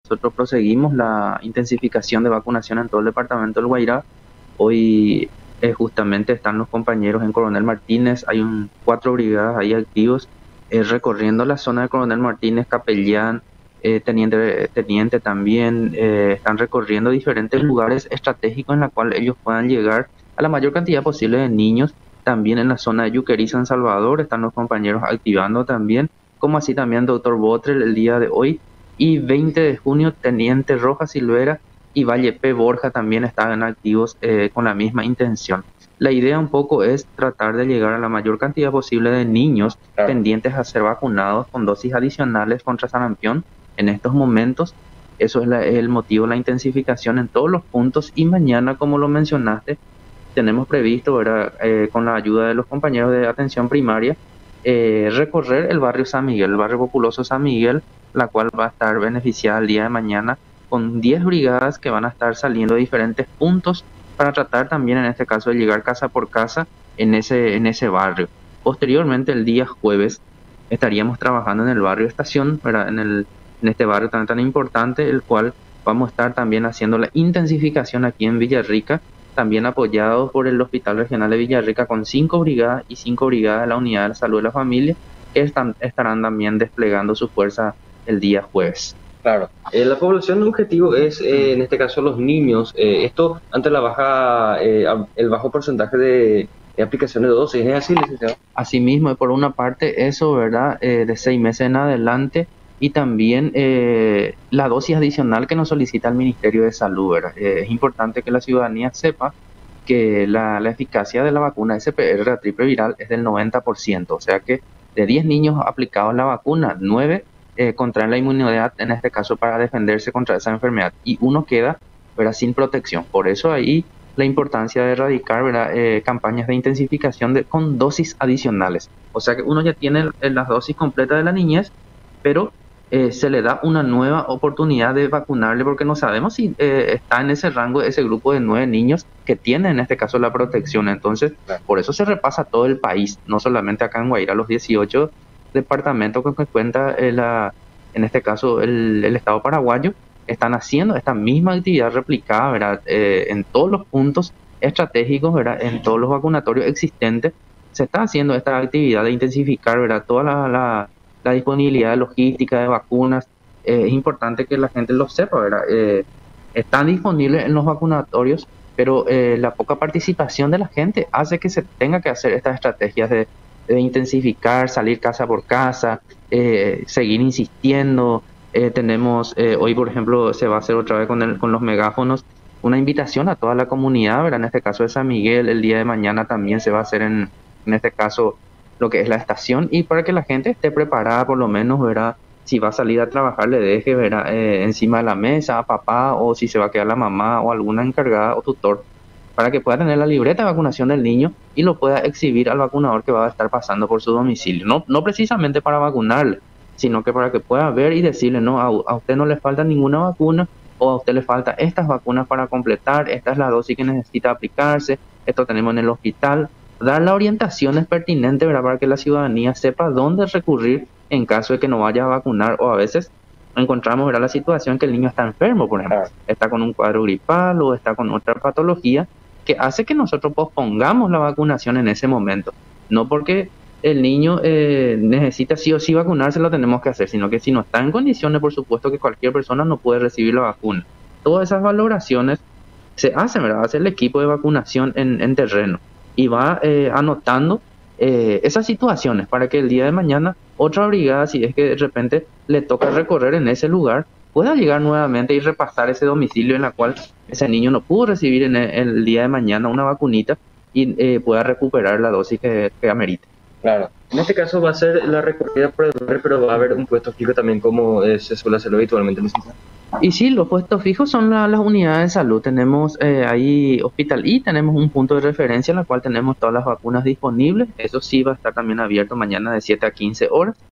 nosotros proseguimos la intensificación de vacunación en todo el departamento del Guairá. Hoy justamente están los compañeros en Coronel Martínez, hay 4 brigadas ahí activos recorriendo la zona de Coronel Martínez, Capellán, Teniente también, están recorriendo diferentes lugares estratégicos en la cual ellos puedan llegar a la mayor cantidad posible de niños. También en la zona de Yuquerí, San Salvador, están los compañeros activando también, como así también Doctor Botrel el día de hoy. Y 20 de junio, Teniente Rojas Silvera y Valle P. Borja también estaban activos con la misma intención. La idea un poco es tratar de llegar a la mayor cantidad posible de niños pendientes a ser vacunados con dosis adicionales contra sarampión en estos momentos. Eso es el motivo, la intensificación en todos los puntos. Y mañana, como lo mencionaste, tenemos previsto, ¿verdad? Con la ayuda de los compañeros de atención primaria, recorrer el barrio San Miguel, el barrio populoso San Miguel, la cual va a estar beneficiada el día de mañana con 10 brigadas que van a estar saliendo de diferentes puntos para tratar también en este caso de llegar casa por casa en ese barrio. Posteriormente, el día jueves, estaríamos trabajando en el barrio Estación, ¿verdad? En este barrio tan importante, el cual vamos a estar también haciendo la intensificación aquí en Villarrica, también apoyados por el Hospital Regional de Villarrica con 5 brigadas y 5 brigadas de la Unidad de la Salud de la Familia, que estarán también desplegando su fuerza el día jueves. Claro, la población objetivo es, en este caso, los niños. Esto ante la el bajo porcentaje de aplicación de dosis. ¿Es así, licenciado? Asimismo, y por una parte eso, ¿verdad? De 6 meses en adelante, y también la dosis adicional que nos solicita el Ministerio de Salud, ¿verdad? Es importante que la ciudadanía sepa que la eficacia de la vacuna SPR, la triple viral, es del 90%, o sea que de 10 niños aplicados la vacuna, 9 contraen la inmunidad, en este caso para defenderse contra esa enfermedad, y uno queda, ¿verdad?, sin protección. Por eso ahí la importancia de erradicar, ¿verdad?, campañas de intensificación con dosis adicionales. O sea que uno ya tiene las dosis completas de la niñez, pero se le da una nueva oportunidad de vacunarle, porque no sabemos si está en ese rango, ese grupo de 9 niños que tienen en este caso la protección. Entonces, por eso se repasa todo el país, no solamente acá en Guairá, los 18 departamentos con que cuenta en este caso el Estado paraguayo, están haciendo esta misma actividad replicada, ¿verdad? En todos los puntos estratégicos, ¿verdad?, en todos los vacunatorios existentes, se está haciendo esta actividad de intensificar, ¿verdad?, toda la disponibilidad de logística de vacunas. Es importante que la gente lo sepa, ¿verdad? Están disponibles en los vacunatorios, pero la poca participación de la gente hace que se tenga que hacer estas estrategias de intensificar, salir casa por casa, seguir insistiendo. Tenemos hoy, por ejemplo, se va a hacer otra vez con los megáfonos una invitación a toda la comunidad, ¿verdad? En este caso de San Miguel, el día de mañana también se va a hacer en este caso lo que es la estación, y para que la gente esté preparada, por lo menos, ¿verdad?, si va a salir a trabajar, le deje, ¿verdad?, encima de la mesa a papá, o si se va a quedar la mamá o alguna encargada o tutor, para que pueda tener la libreta de vacunación del niño y lo pueda exhibir al vacunador que va a estar pasando por su domicilio. No precisamente para vacunarle, sino que para que pueda ver y decirle, no, a usted no le falta ninguna vacuna, o a usted le falta estas vacunas para completar, esta es la dosis que necesita aplicarse, esto tenemos en el hospital. Dar las orientaciones pertinentes, ¿verdad?, para que la ciudadanía sepa dónde recurrir en caso de que no vaya a vacunar, o a veces encontramos, ¿verdad?, la situación que el niño está enfermo, por ejemplo, está con un cuadro gripal o está con otra patología que hace que nosotros pospongamos la vacunación en ese momento. No porque el niño necesita sí o sí vacunarse, lo tenemos que hacer, sino que si no está en condiciones, por supuesto que cualquier persona no puede recibir la vacuna. Todas esas valoraciones se hacen, ¿verdad?, hace el equipo de vacunación en terreno, y va anotando esas situaciones para que el día de mañana otra brigada, si es que de repente le toca recorrer en ese lugar, pueda llegar nuevamente y repasar ese domicilio en la cual ese niño no pudo recibir en el día de mañana una vacunita, y pueda recuperar la dosis que amerite. Claro. En este caso va a ser la recorrida por el barrio, pero va a haber un puesto fijo también, como se suele hacer habitualmente, ¿no? Y sí, los puestos fijos son las unidades de salud. Tenemos ahí hospital, y tenemos un punto de referencia en el cual tenemos todas las vacunas disponibles. Eso sí va a estar también abierto mañana de 7 a 15 horas.